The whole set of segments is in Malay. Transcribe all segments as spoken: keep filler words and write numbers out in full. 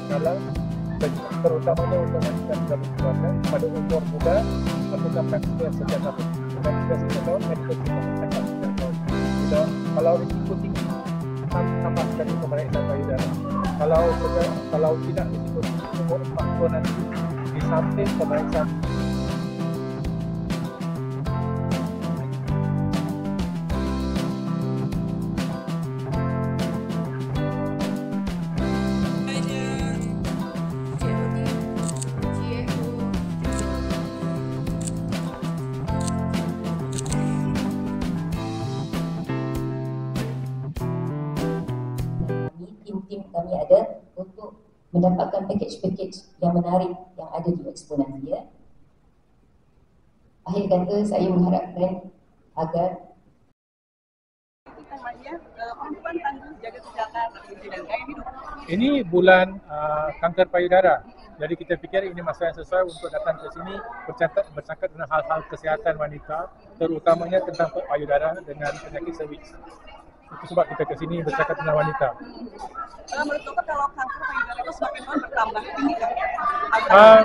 dalam terutamanya untuk wanita dalam keluarga pada umur muda lakukan vaksin setiap tahun. Dan setiap tahun medical treatment setiap tahun. Dan kalau risiko tinggi tambah sekali pemeriksaan payudara. Kalau kalau tidak risiko tinggi umur empat puluh nanti di samping pemeriksaan tim-tim kami ada untuk mendapatkan package-package yang menarik yang ada di Expo nanti ya. Akhir kata saya mengharapkan agar perempuan tangguh jaga kesehatan dan gaya hidup. Ini bulan uh, kanker payudara. Jadi kita fikir ini masa yang sesuai untuk datang ke sini bercakap, bercakap tentang hal-hal kesihatan wanita, terutamanya tentang payudara dengan penyakit cervix. Itu sebab kita ke sini bercakap tentang wanita. Uh, menurut dokter kalau kanker payudara itu semakin tahun bertambah tinggi kan? Uh,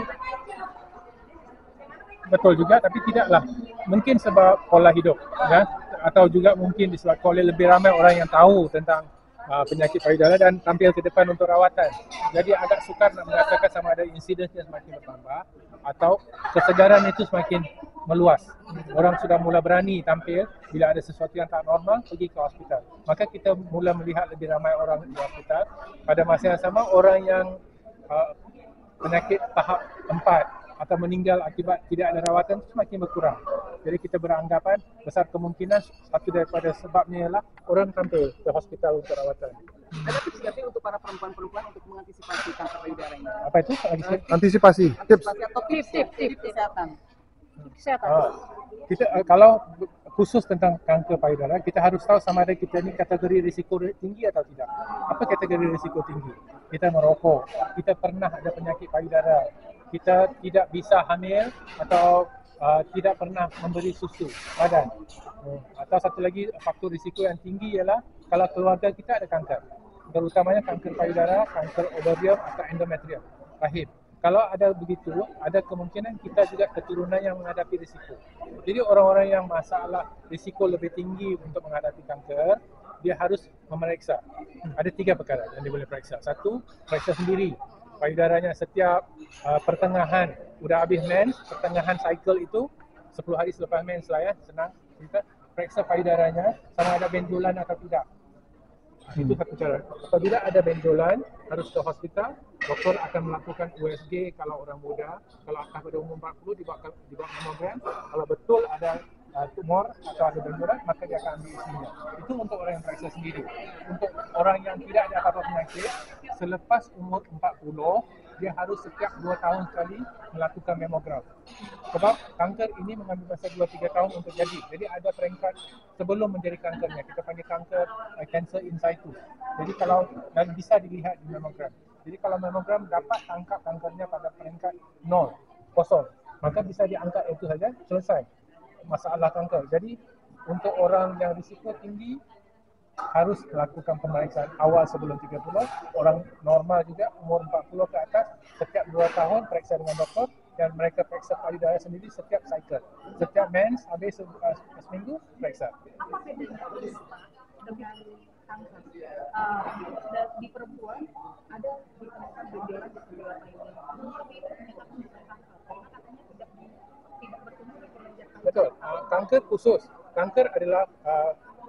betul juga, tapi tidaklah. Mungkin sebab pola hidup, ya, atau juga mungkin disebabkan oleh lebih ramai orang yang tahu tentang uh, penyakit payudara dan tampil ke depan untuk rawatan. Jadi agak sukar nak mengatakan sama ada insidensnya semakin bertambah atau kesegaran itu semakin meluas. Orang sudah mula berani tampil bila ada sesuatu yang tak normal pergi ke hospital. Maka kita mula melihat lebih ramai orang di hospital. Pada masa yang sama orang yang uh, penyakit tahap empat atau meninggal akibat tidak ada rawatan itu semakin berkurang. Jadi kita beranggapan besar kemungkinan satu daripada sebabnya ialah orang tampil ke hospital untuk rawatan. Ada tips nggak sih untuk para perempuan-perempuan untuk mengantisipasi kanker payudara ini? Apa itu? Uh, antisipasi, tips. Atau tips, tips, tips kesehatan. kesehatan. Uh, kita uh, kalau khusus tentang kanker payudara, kita harus tahu sama ada kita ni kategori risiko tinggi atau tidak. Apa kategori risiko tinggi? Kita merokok, kita pernah ada penyakit payudara, kita tidak bisa hamil atau uh, tidak pernah memberi susu badan. Hmm. Atau satu lagi faktor risiko yang tinggi ialah kalau keluarga kita ada kanker, terutamanya kanker payudara, kanker ovarium atau endometrium, rahim. Kalau ada begitu, ada kemungkinan kita juga keturunan yang menghadapi risiko. Jadi orang-orang yang masalah risiko lebih tinggi untuk menghadapi kanker, dia harus memeriksa. Ada tiga perkara yang dia boleh periksa. Satu, periksa sendiri payudaranya setiap uh, pertengahan, sudah habis mens, pertengahan cycle itu sepuluh hari selepas mens lah ya, senang. Kita periksa payudaranya sama ada benjolan atau tidak. Hmm. Itu satu cara. Apabila ada benjolan, harus ke hospital. Doktor akan melakukan U S G kalau orang muda. Kalau atas pada umur empat puluh dibawa dibawa mamogram. Kalau betul ada uh, tumor atau ada benjolan, maka dia akan ambil isinya. Itu untuk orang yang periksa sendiri. Untuk orang yang tidak ada apa-apa penyakit, selepas umur empat puluh, dia harus setiap dua tahun sekali melakukan mamogram. Sebab kanker ini mengambil masa dua tiga tahun untuk jadi. Jadi ada peringkat sebelum menjadi kankernya. Kita panggil kanker uh, cancer in situ. Jadi kalau dan bisa dilihat di mamogram. Jadi kalau mamogram dapat tangkap kankernya pada peringkat nol, kosong, maka bisa diangkat itu saja, selesai masalah kanker. Jadi untuk orang yang risiko tinggi harus melakukan pemeriksaan awal sebelum tiga puluh, orang normal juga umur empat puluh ke atas setiap dua tahun periksa dengan doktor dan mereka periksa payudara sendiri setiap cycle. Setiap mens habis uh, seminggu periksa. Apa bedanya dengan kanker? Uh, di perempuan ada ditemukan benjolan di sebelah payudara, tapi ternyata bukan kanker karena katanya tidak tidak bertumbuh di kelenjar kanker. Betul. Uh, kanker khusus. Kanker adalah uh,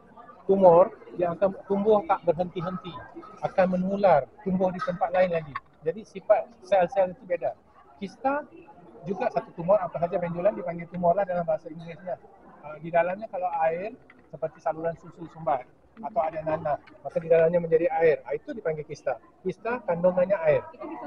tumor yang akan tumbuh tak berhenti-henti, akan menular, tumbuh di tempat lain lagi. Jadi sifat sel-sel itu beda. Kista juga satu tumor, apa saja benjolan dipanggil tumor lah dalam bahasa Inggrisnya. Uh, di dalamnya kalau air seperti saluran susu sumbat atau ada nanah, maka di dalamnya menjadi air. Itu dipanggil kista. Kista kandungannya air.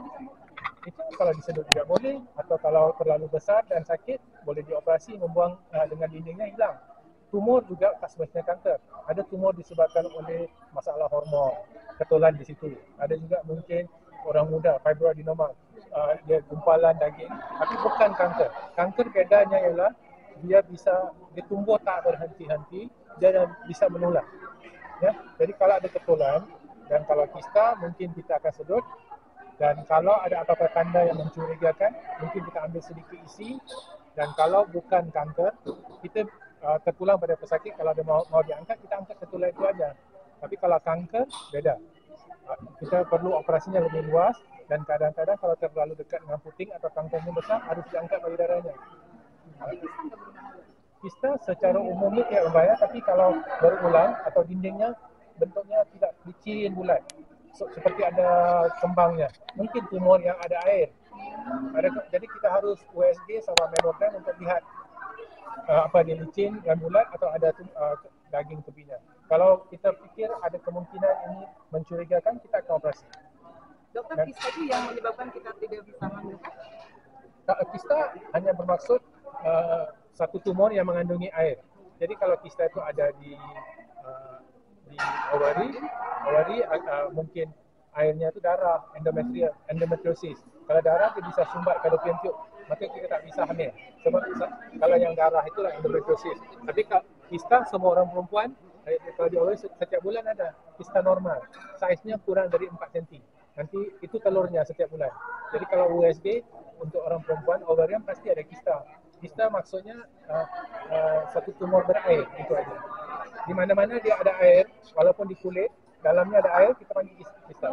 Itu kalau disedut tidak boleh, atau kalau terlalu besar dan sakit boleh dioperasi membuang uh, dengan dindingnya hilang. Tumor juga tak semestinya kanker. Ada tumor disebabkan oleh masalah hormon, ketulan di situ. Ada juga mungkin orang muda, fibroadenoma, uh, dia gumpalan daging, tapi bukan kanker. Kanker bedanya ialah dia bisa dia tumbuh tak berhenti-henti, dia bisa menular. Ya, jadi kalau ada ketulan dan kalau kista mungkin kita akan sedut, Dan kalau ada apa-apa tanda yang mencurigakan, mungkin kita ambil sedikit isi. Dan kalau bukan kanker, kita uh, terpulang pada pesakit, kalau dia mau, mau diangkat, kita angkat ketulah itu aja. Tapi kalau kanker, beda. Uh, kita perlu operasinya lebih luas, dan kadang-kadang kalau terlalu dekat dengan puting atau kankernya besar, harus diangkat payudaranya. Tapi kista nggak berbahaya. Kista secara umumnya tidak berbahaya, tapi kalau berulang atau dindingnya bentuknya tidak licin bulat, so, seperti ada kembangnya, mungkin tumor yang ada air. Ada, jadi kita harus U S G sama mammogram untuk lihat uh, apa dia licin dan bulat atau ada uh, daging tepinya. Kalau kita fikir ada kemungkinan ini mencurigakan, kita akan operasi. Dokter, kista itu yang menyebabkan kita tidak bisa hamil? Kista hanya bermaksud uh, satu tumor yang mengandungi air. Jadi kalau kista itu ada di uh, di ovari, ovari uh, mungkin airnya itu darah, endometrial, endometriosis. Kalau darah dia bisa sumbat ke fallopian tube, maka kita tak bisa hamil. Sebab kalau yang darah itulah endometriosis. Tapi kalau kista semua orang perempuan, kalau di ovari setiap bulan ada kista normal, saiznya kurang dari empat sentimeter. Nanti itu telurnya setiap bulan. Jadi kalau U S G untuk orang perempuan ovarian pasti ada kista. Kista maksudnya uh, uh, satu tumor berair, itu aja. Di mana-mana dia ada air, walaupun di kulit, dalamnya ada air, kita panggil kista.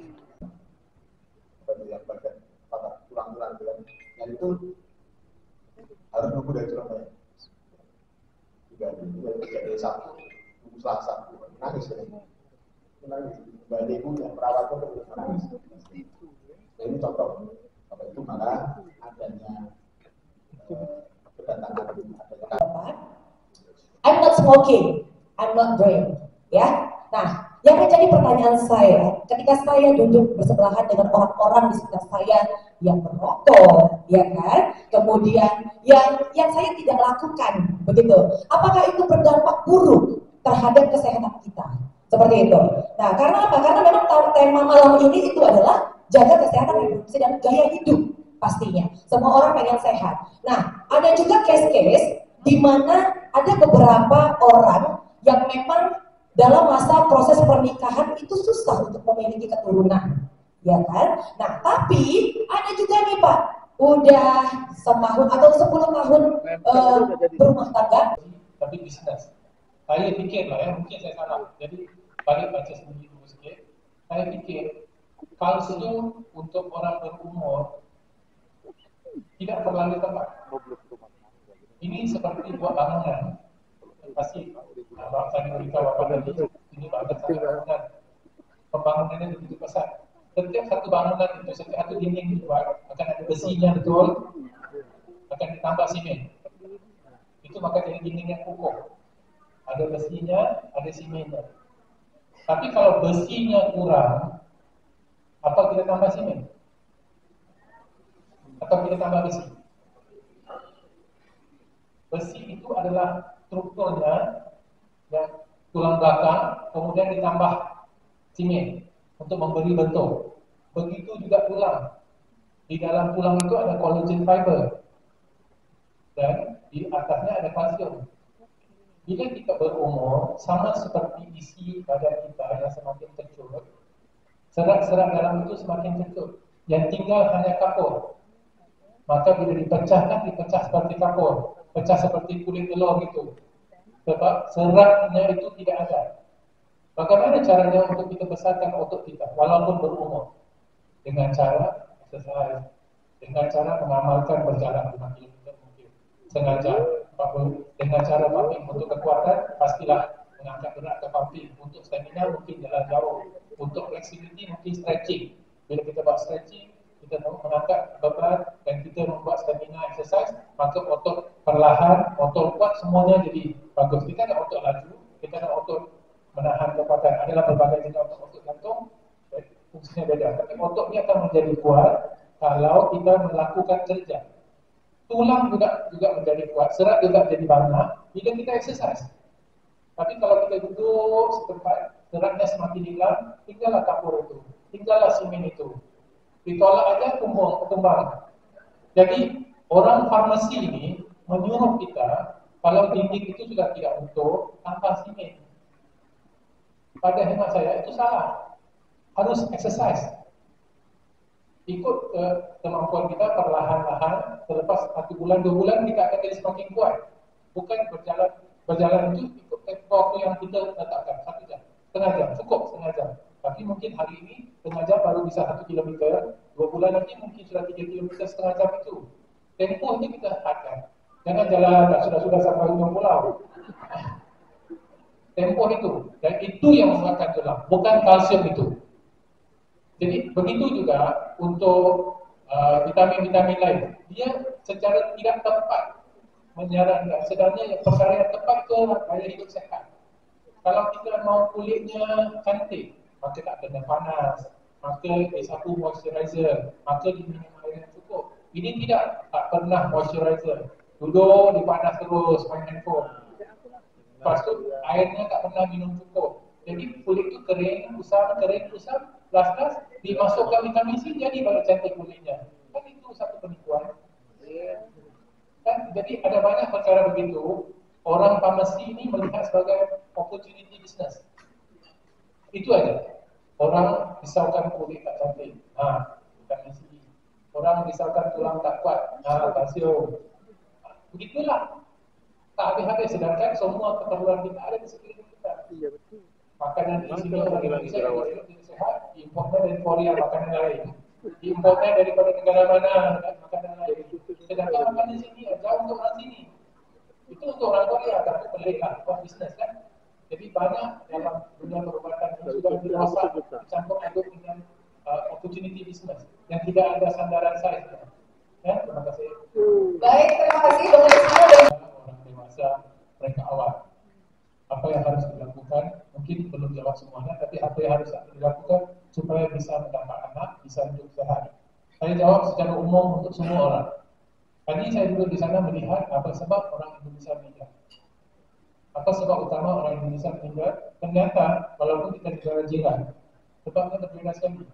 Yang bagian patah tulang-tulang dan yang itu harus nunggu dari Surabaya. Juga juga dari Sabtu, nunggu Selasa, nangis kan? Nangis. Mbak Ibu yang perawat itu terus menangis. Nah, ini contoh. Apa itu maka adanya kedatangan adanya. I'm not smoking, I'm not drink, ya. Nah, yang menjadi pertanyaan saya, ketika saya duduk bersebelahan dengan orang-orang di sekitar saya yang merokok, ya kan, kemudian yang yang saya tidak lakukan, begitu. Apakah itu berdampak buruk terhadap kesehatan kita? Seperti itu. Nah, karena apa? Karena memang tema malam ini itu adalah jaga kesehatan reproduksi dan gaya hidup pastinya. Semua orang pengen sehat. Nah, ada juga case-case di mana ada beberapa orang yang memang dalam masa proses pernikahan itu susah untuk memiliki keturunan, ya kan? Nah, tapi ada juga nih Pak, udah setahun atau sepuluh tahun uh, berumah tangga. Tapi bisnis. Saya pikir lah ya, mungkin saya salah. Jadi balik baca sendiri dulu sedikit. Saya pikir kalsium untuk orang berumur tidak terlalu tepat. Ini seperti buat bangunan. Pasti bangsa Amerika waktu tadi ini bagus bangunan. Pembangunannya begitu besar. Setiap satu bangunan itu, setiap satu dinding dibuat akan ada besinya betul, akan ditambah simen. Itu maka jadi dinding yang kokoh. Ada besinya, ada simennya. Tapi kalau besinya kurang, apa kita tambah simen? Atau kita tambah besi? Besi itu adalah strukturnya yang tulang belakang, kemudian ditambah simen untuk memberi bentuk. Begitu juga tulang. Di dalam tulang itu ada collagen fiber dan di atasnya ada kalsium. Bila kita berumur, sama seperti isi badan kita yang semakin kecut, serat-serat dalam itu semakin kecut. Yang tinggal hanya kapur. Maka bila dipecahkan, dipecah seperti kapur, pecah seperti kulit telur gitu. Sebab seratnya itu tidak ada. Bagaimana caranya untuk kita besarkan otot kita walaupun berumur? Dengan cara exercise, dengan cara mengamalkan berjalan lima kilometer mungkin sengaja. Dengan cara pumping untuk kekuatan, pastilah mengangkat berat atau pumping. Untuk stamina mungkin jalan jauh. Untuk flexibility mungkin stretching. Bila kita buat stretching, kita mengangkat beban dan kita membuat stamina exercise, maka otot perlahan, otot kuat semuanya jadi bagus. Kita ada otot laju, kita ada otot menahan kekuatan. Adalah berbagai jenis otot jantung, fungsinya beda. Tapi ototnya akan menjadi kuat kalau kita melakukan kerja. Tulang juga juga menjadi kuat, serat juga jadi banyak bila kita exercise. Tapi kalau kita duduk setempat, seratnya semakin hilang, tinggallah kapur itu, tinggallah simen itu. Ditolak aja tumbuh, kembang. Jadi orang farmasi ini menyuruh kita kalau dinding itu sudah tidak utuh, tanpa simen. Pada hemat saya itu salah. Harus exercise. ikut ke kemampuan kita perlahan-lahan. Selepas satu bulan, dua bulan kita akan jadi semakin kuat. Bukan berjalan berjalan itu ikut tempo waktu yang kita letakkan, satu jam, setengah jam, cukup setengah jam. Tapi mungkin hari ini setengah jam baru bisa satu kilometer, dua bulan lagi mungkin sudah tiga kilometer setengah jam itu. Tempoh ini kita letakkan. Jangan jalan tak sudah-sudah sampai ujung pulau. Tempoh itu, dan itu yang menguatkan tulang, bukan kalsium itu. Jadi begitu juga untuk uh, vitamin-vitamin lain, dia secara tidak tepat menyarankan. Sebenarnya yang perkara yang tepat ke gaya hidup sehat. Kalau kita mau kulitnya cantik, maka tak kena panas, maka disapu moisturizer, maka diminum air yang cukup. Ini tidak, tak pernah moisturizer, duduk dipanas terus, main handphone. Lepas tu airnya tak pernah minum cukup. Jadi kulit tu kering, kusam, kering, kusam, last-last dimasukkan vitamin C, jadi baru cantik kulitnya. Kan itu satu penipuan. Kan? Jadi ada banyak perkara begitu. Orang farmasi ini melihat sebagai opportunity business. Itu aja. Orang risaukan kulit tak cantik, ha, vitamin C. Orang risaukan tulang tak kuat, ha, kalsium. Begitulah. Tak habis-habis, sedangkan semua keperluan kita ada di sekeliling kita. Iya betul. Makanan di sini orang Indonesia yang sehat, importnya dari Korea makanan lain, importnya daripada negara mana makanan lain. Sedangkan makanan di sini jauh untuk orang sini. Itu untuk orang Korea, tapi mereka buat bisnes kan. Jadi banyak dalam dunia perubatan yang sudah dewasa dicampur aduk dengan uh, opportunity business yang tidak ada sandaran size. Ya, terima kasih. Baik, terima kasih Dokter Ismail dan orang dewasa mereka awal. Apa yang harus dilakukan? Mungkin belum jawab semuanya, tapi apa yang harus dilakukan supaya bisa mendapat anak, bisa hidup sehat? Saya jawab secara umum untuk semua orang. Tadi saya duduk di sana melihat apa sebab orang Indonesia meninggal. Apa sebab utama orang Indonesia meninggal? Ternyata walaupun kita negara jiran, sebabnya berbeda sekali.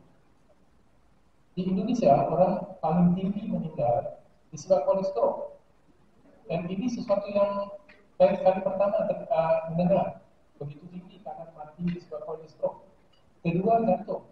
Di Indonesia orang paling tinggi meninggal disebabkan kolesterol. Dan ini sesuatu yang saya kali pertama uh, mendengar. Begitu tinggi karena mati disebabkan kolesterol. Kedua, jantung.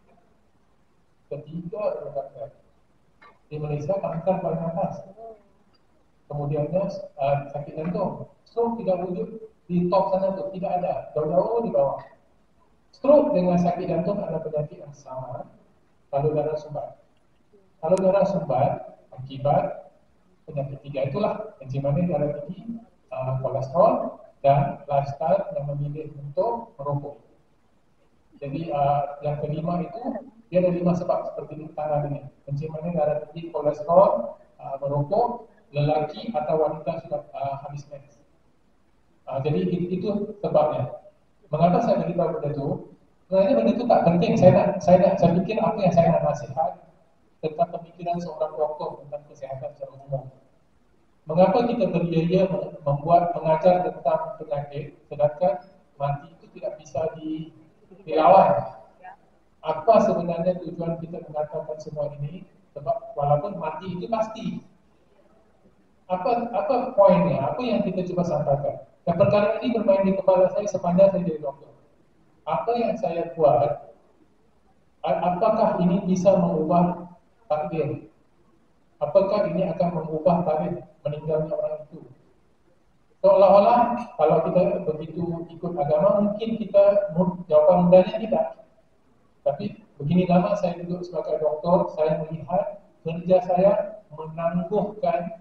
Ketiga, kanker. Di Malaysia kanker paling atas. Kemudiannya uh, sakit jantung. Stroke tidak wujud di top sana tu, tidak ada. Jauh-jauh di bawah. Stroke dengan sakit jantung adalah penyakit yang sama. Kalau darah sumbat. Kalau darah sumbat akibat penyakit tiga itulah, yang mana darah tinggi, uh, kolesterol dan lifestyle yang memilih untuk merokok. Jadi uh, yang kelima itu dia ada lima sebab seperti di tangan ini. Yang mana darah tinggi, kolesterol, uh, merokok, lelaki atau wanita sudah uh, habis mens. Uh, jadi itu sebabnya. Mengapa saya beritahu benda itu? Sebenarnya benda itu tak penting. Saya nak, saya nak, saya pikir apa yang saya nak nasihat tentang pemikiran seorang doktor tentang kesehatan secara umum. Mengapa kita beria-ia membuat mengajar tentang penyakit, sedangkan mati itu tidak bisa di, dilawan? Apa sebenarnya tujuan kita mengatakan semua ini? Sebab walaupun mati itu pasti. Apa apa poinnya? Apa yang kita cuba sampaikan? Dan perkara ini bermain di kepala saya sepanjang saya jadi doktor. Apa yang saya buat, apakah ini bisa mengubah takdir? Apakah ini akan mengubah tarikh meninggalnya orang itu? Seolah-olah kalau kita begitu ikut agama, mungkin kita jawaban mudahnya tidak. Tapi begini lama saya duduk sebagai doktor, saya melihat kerja saya menangguhkan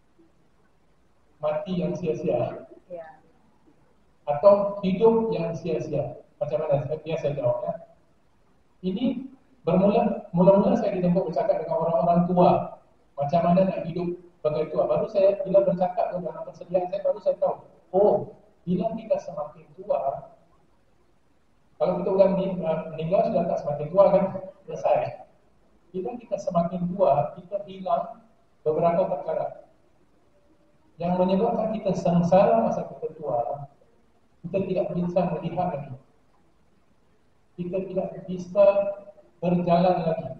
mati yang sia-sia atau hidup yang sia-sia. Macam mana? Biasa saya jawab ya. Ini bermula, mula-mula saya ditempuk bercakap dengan orang-orang tua. Macam mana nak hidup sebagai tua. Baru saya, bila bercakap dengan persediaan saya, baru saya tahu. Oh, bila kita semakin tua, kalau kita udah meninggal sudah tak semakin tua kan? Selesai. Bila kita semakin tua, kita hilang beberapa perkara. Yang menyebabkan kita sengsara masa kita tua, kita tidak bisa melihat lagi. Kita tidak bisa berjalan lagi.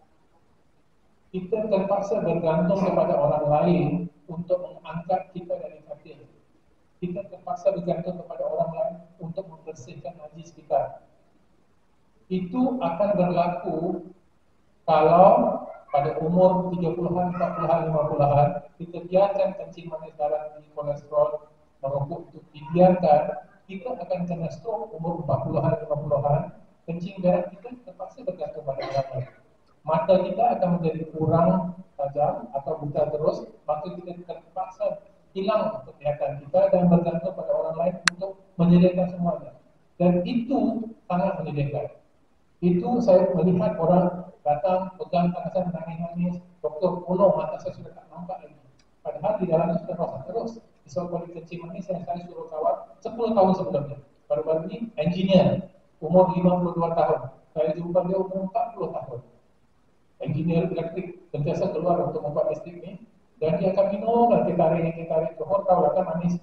Kita terpaksa bergantung kepada orang lain untuk mengangkat kita dari katil. Kita terpaksa bergantung kepada orang lain untuk membersihkan najis kita. Itu akan berlaku Kalau pada umur tiga puluhan, empat puluhan, lima puluhan, kita biarkan kencing manis darah tinggi, kolesterol, merokok itu dibiarkan, kita akan kena stroke umur empat puluhan, lima puluhan, kencing darah kita terpaksa bergantung pada orang lain. Mata kita akan menjadi kurang tajam atau buta terus, maka kita terpaksa hilang penglihatan kita dan bergantung pada orang lain untuk menyediakan semuanya. Dan itu sangat menyedihkan. Itu saya melihat orang datang, pegang tangan saya, menangis-nangis, doktor tolong, mata saya sudah tak nampak lagi. Padahal di dalamnya sudah rosak terus. Disebabkan kencing manis yang saya suruh kawat sepuluh tahun sebelumnya. Baru-baru ini engineer, umur lima puluh dua tahun. Saya jumpa dia umur empat puluh tahun. Engineer elektrik, sentiasa keluar untuk membuat listrik ni. Dan dia akan minum, dan kita tarik, kita tarik. Johor tahu lah kan manis.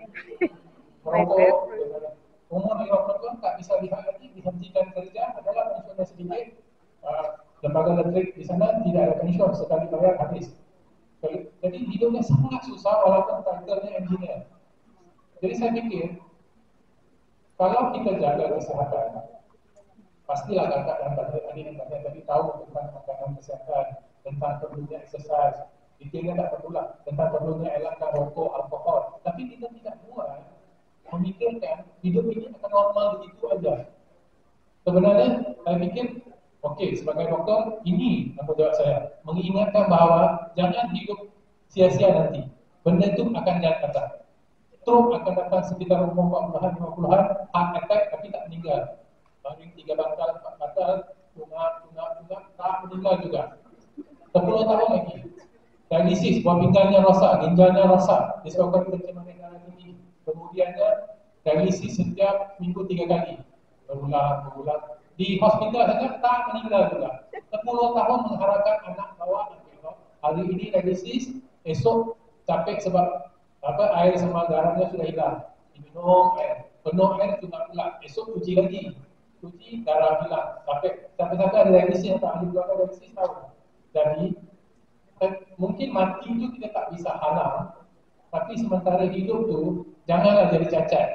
Merokok, umur lima puluh tahun tak bisa lihat lagi, dihentikan kerja, adalah pensiunnya sedikit. Uh, lembaga elektrik di sana tidak ada pensiun, sekali bayar habis. Jadi hidupnya sangat susah walaupun title-nya engineer. Jadi saya fikir, kalau kita jaga kesehatan, pastilah kakak dan adik yang tanya tadi tahu tentang makanan kesehatan, tentang perlunya exercise, detailnya tak perlulah, tentang perlunya elakkan rokok, alkohol. Tapi kita tidak buat memikirkan hidup ini akan normal begitu aja. Sebenarnya saya fikir, okey, sebagai doktor, ini tanggungjawab saya, mengingatkan bahawa jangan hidup sia-sia nanti. Benda itu akan datang. Stroke akan datang sekitar umur empat puluhan, lima puluhan, heart attack tapi tak meninggal. Baring tiga bantal, empat bantal, tunggak, tunggak, tunggak, tak meninggal juga. sepuluh tahun lagi. Dialisis, buah pinggangnya rosak, ginjalnya rosak, disebabkan kencing manis darah tinggi. Kemudiannya, dialisis setiap minggu tiga kali. Berulang, berulang. Di hospital saja tak meninggal juga. sepuluh tahun mengharapkan anak bawa antibiot. Hari ini dialisis, esok capek sebab apa air sama garamnya sudah hilang. Diminum air, penuh air juga pula. Esok cuci lagi, cuci darah hilang. Capek, sampai-sampai ada dialisis yang tak ahli keluarga dialisis tahu. Jadi mungkin mati itu kita tak bisa halang, tapi sementara hidup tu janganlah jadi cacat.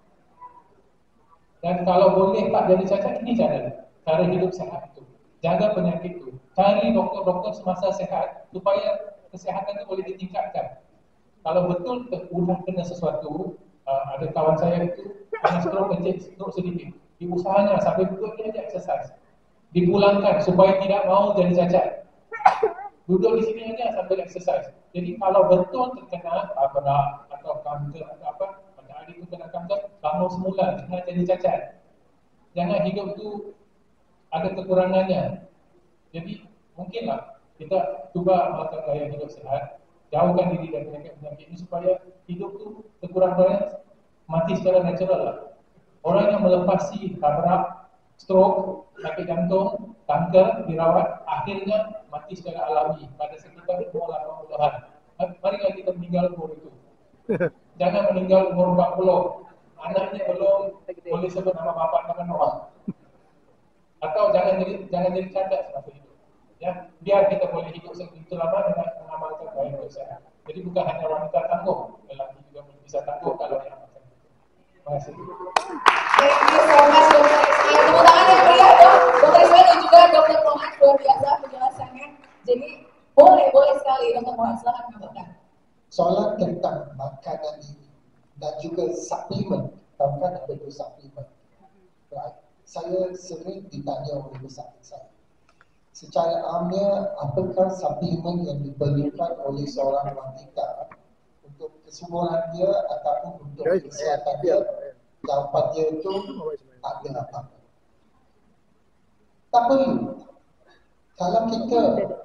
Dan kalau boleh tak jadi cacat, ini cara cara hidup sehat itu. Jaga penyakit itu. Cari doktor-doktor semasa sehat supaya kesehatan itu boleh ditingkatkan. Kalau betul sudah kena sesuatu, uh, ada kawan saya itu kena stroke kecil, stroke sedikit. Diusahanya sampai duduk dia ada exercise. Dipulangkan supaya tidak mau jadi cacat. Duduk di sini aja sambil exercise. Jadi kalau betul terkena berat atau kanker atau apa, pada hari itu kena kanker, bangun semula, jangan jadi cacat. Jangan hidup tu ada kekurangannya. Jadi mungkinlah kita cuba makan gaya hidup sehat, jauhkan diri dari penyakit-penyakit ini supaya hidup tu kekurangannya mati secara natural lah. Orang yang melepasi tabrak, stroke, sakit jantung, kanker, dirawat, akhirnya mati secara alami pada sekitar umur delapan puluhan. Marilah kita meninggal umur itu. Jangan meninggal umur empat puluh. Anaknya belum boleh sebut nama bapak nama Noah. Atau jangan jadi jangan jadi cacat seperti itu. Ya, biar kita boleh hidup segitu lama dengan mengamalkan gaya hidup sehat. Jadi bukan hanya wanita tangguh, lelaki juga bisa tangguh kalau diamalkan. Terima kasih. Thank you so much, Dokter Ismail. Tepuk tangan yang meriah dong. Dokter Ismail dan juga Dokter Mohan luar biasa penjelasannya. Jadi boleh, boleh sekali Dokter Mohan, silahkan menambahkan. Soalan tentang makanan ini dan juga suplemen, tahu kan apa itu suplemen? Right? Saya sering ditanya oleh pesakit saya. Secara amnya, apakah suplemen yang diperlukan oleh seorang wanita untuk kesuburan dia ataupun untuk kesihatan dia? Jawapan dia itu tak ada apa-apa. Tak perlu. Kalau kita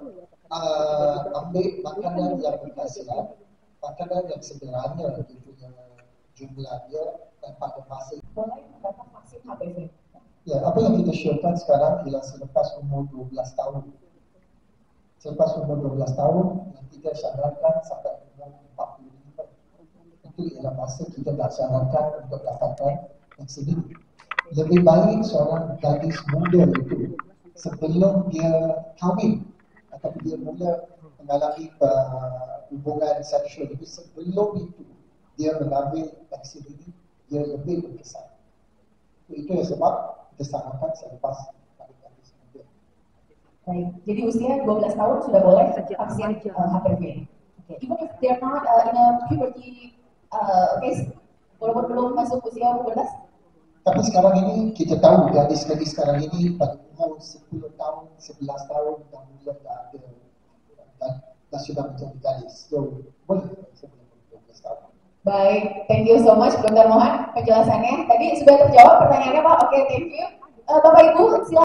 uh, ambil makanan yang berkhasiat, makanan yang sederhana dia punya jumlah dia dan pada masa Boleh mendapat vaksin H P V. ya, apa yang kita syorkan sekarang ialah selepas umur dua belas tahun. Selepas umur dua belas tahun, yang kita syaratkan sampai umur empat puluh lima. Itu ialah masa kita tak syaratkan untuk dapatkan vaksin. Lebih baik seorang gadis muda itu sebelum dia kahwin atau dia mula mengalami uh, hubungan seksual itu, sebelum itu dia mengambil vaksin ini, dia lebih berkesan. Itu yang sebab kita sarankan selepas pada gadis muda. Baik, jadi usia dua belas tahun sudah boleh vaksin uh, H P V. Okay. Even if they're not uh, in a puberty uh, phase, walaupun belum masuk usia dua belas. Tapi sekarang ini kita tahu gadis-gadis sekarang ini pada umur sepuluh tahun, sebelas tahun dan mulai dah ada dan, dan sudah menjadi gadis. So boleh sebelum dua belas tahun. Baik, thank you so much Dokter Mohan penjelasannya. Tadi sudah terjawab pertanyaannya Pak. Oke, okay, thank you. Uh, Bapak Ibu, silakan.